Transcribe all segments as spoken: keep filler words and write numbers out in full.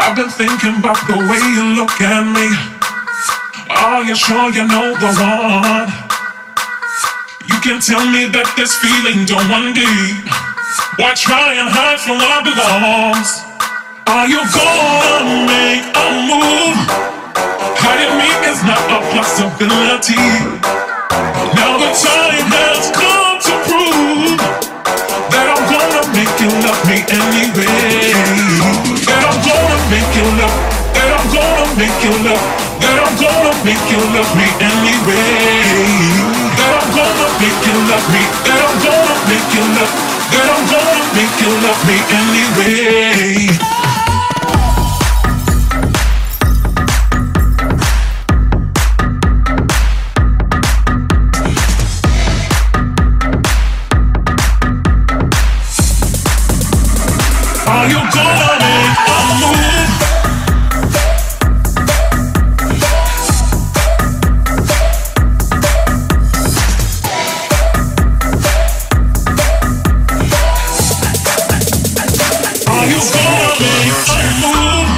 I've been thinking about the way you look at me. Are you sure you know the one? You can tell me that this feeling don't run deep. Why try and hide from what belongs? Are you gonna make a move? Hiding me is not a possibility. Now the time has come to prove that I'm gonna make you love me anyway. That I'm gonna make you love, that I'm gonna make you love, that I'm gonna make you love me anyway. That I'm gonna make you love me, that I'm gonna make you love, that I'm gonna make you love me anyway. Are you gonna make a move? Are you gonna make a move?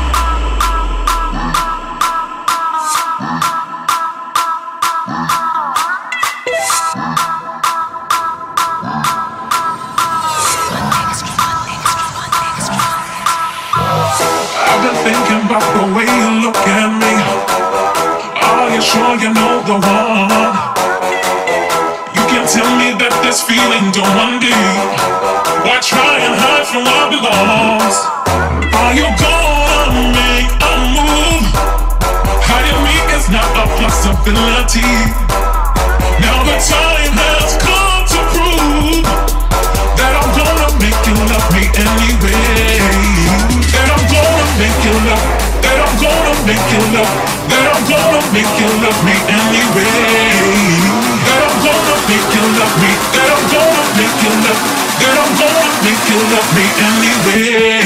I've been thinking about the way you look at me. Are you sure you know the one? You can tell me that this feeling don't run deep. Why try and hide from what belongs? Are you gonna make a move? Hiding me is not a possibility. Now the time has come to prove that I'm gonna make you love me anyway. That I'm gonna make you love, that I'm gonna make you love, that I'm gonna make you love me anyway. That I'm gonna make you love me, that I'm gonna make you love, that I'm gonna make you love me anyway.